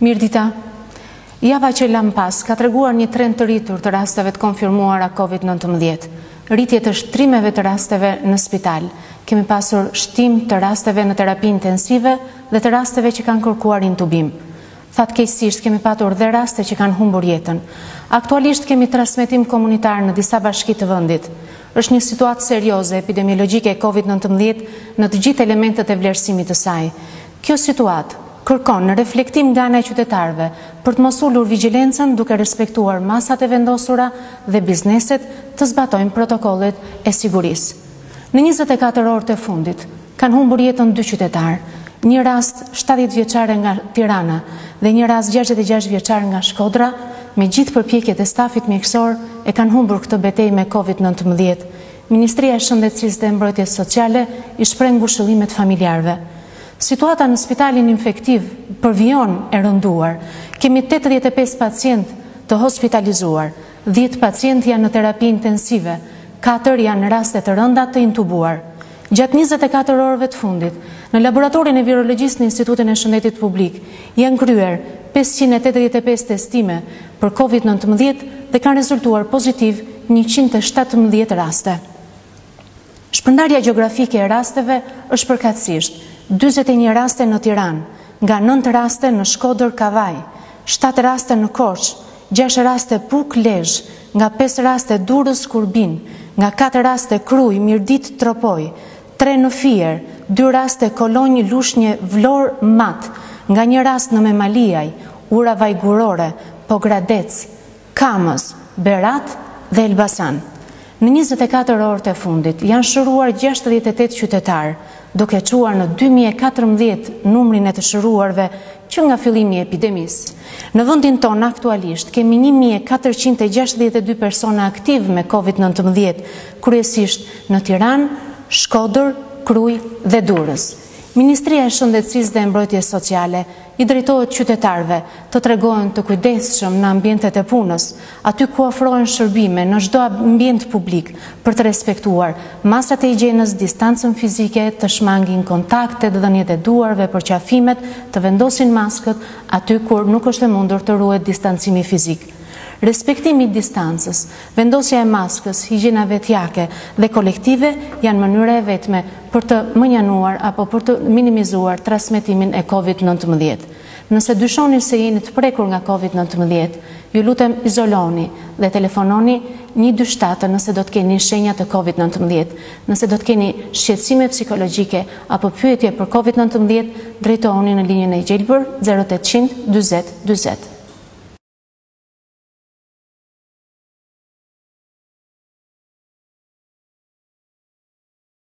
Mirdita, java që lam pas ka treguar një trend të rritur të rasteve të konfirmuara COVID-19. Rritje të shtrimeve të rasteve në spital. Kemi pasur shtim të rasteve në terapi intensive dhe të rasteve që kanë kërkuar intubim. Fatkeqësisht kemi patur dhe raste që kanë humbur jetën. Aktualisht kemi transmetim komunitar në disa bashki të vendit. Është një situatë serioze epidemiologjike e COVID-19 në të gjithë elementet e vlerësimit të saj. Kjo situatë kërkon në reflektim nga ana e qytetarëve për të mos ulur vigjilencën duke respektuar masat e vendosura dhe bizneset të zbatojnë protokollet e sigurisë. Në 24 orët e fundit kanë humbur jetën 2 qytetarë, një rast 70 vjeçare nga Tirana dhe një rast 66 vjeçar nga Shkodra, me gjithë përpjekjet e stafit mjekësor e kanë humbur këtë betejë me COVID-19. Ministria e Shëndetësisë dhe Mbrojtjes Sociale i shpreh ngushëllimet familjarëve. Situata në spitalin infektiv përvijon e rënduar. Kemi 85 pacient të hospitalizuar, 10 pacient janë në terapi intensive, 4 janë në raste të rënda të intubuar. Gjatë 24 orëve të fundit, në laboratorin e virologjisë në Institutin e Shëndetit Publik, janë kryer 585 testime për COVID-19 dhe kanë rezultuar pozitiv 117 raste. Shpërndarja gjeografike e rasteve është përkatësisht 41 raste në Tiranë, nga 9 raste në Shkodër Kavaj, 7 raste në Korç, 6 raste Puk Lezhë, nga 5 raste Durrës Kurbin, nga 4 raste Kruj Mirdit Tropoj, 3 në Fier, 2 raste Kolonjë Lushnje Vlorë Mat, nga 1 rast në Memaliaj, Ura Vajgurore, Pogradec, Kamës, Berat dhe Elbasan. Në 24 orët e fundit janë shëruar 68 qytetarë, duke quar në 2014 numrin e të shëruarve që nga fillimi i epidemisë. Në vendin tonë aktualisht kemi 1462 persona aktiv me COVID-19, kryesisht në Tiranë, Shkodër, Kruj dhe Durrës. Ministria e Shëndetësisë dhe Mbrojtjes Sociale i drejtohet qytetarëve të tregohen të kujdesshëm në ambientet e punës, aty ku ofrohen shërbime në çdo ambient publik për të respektuar masat e higjienës, distancën fizike, të shmangin kontaktet, dhënjet e duarve, përqafimet, të vendosin maskët aty kur nuk është e mundur të ruhet distancimi fizik. Respektimi i distancës, vendosja e maskës, higjiena vetjake dhe kolektive janë mënyra e vetme për të mënjanuar apo për të minimizuar transmetimin e COVID-19. Nëse dyshoni se jeni të prekur nga COVID-19, ju lutem izoloni dhe telefononi 127 nëse do të keni shenja të COVID-19. Nëse do të keni shqetësime psikologjike apo pyetje për COVID-19, drejtohuni në linjën e gjelbër 0800 40 40.